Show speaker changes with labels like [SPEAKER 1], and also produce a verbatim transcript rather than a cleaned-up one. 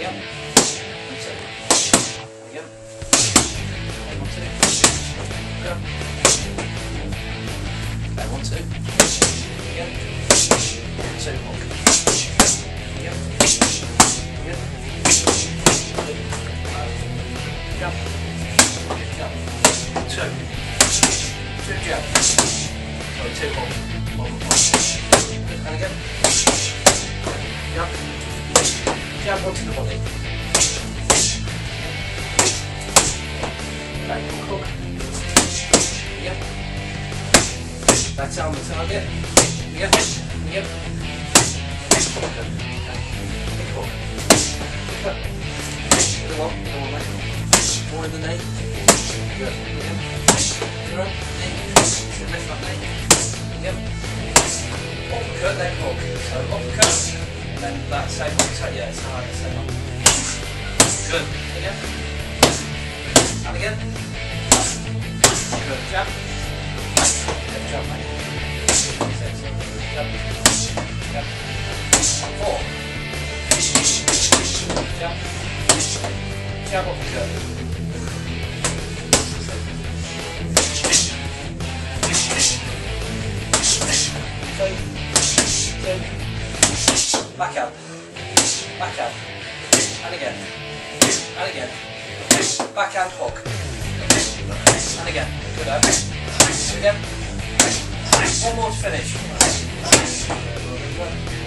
[SPEAKER 1] again. And two. Again. And one, two. Go. And one, two. Again. Two, hook. Again. Again. Go. Go. Two. Two jab. Sorry, two hook. One, one. And again. Jab. Jab onto the body. Back hook, hook. Again. That's on the target. Again. Again. Big hook. Big hook. Big hook. The one. The one leg. More in the knee. Good. Again. You're up. Knee. Lift that knee. Again. Uppercut, then hook. So uppercut, and then that same uppercut, yeah, it's hard, same one. Good. Again. And again. Good. Jab. Good jab, mate. Six. Jab. Jab. Four. Jab. Jab uppercut. Two, two, back out, back out, and again, and again, backhand hook, and again, good out, again, one more to finish.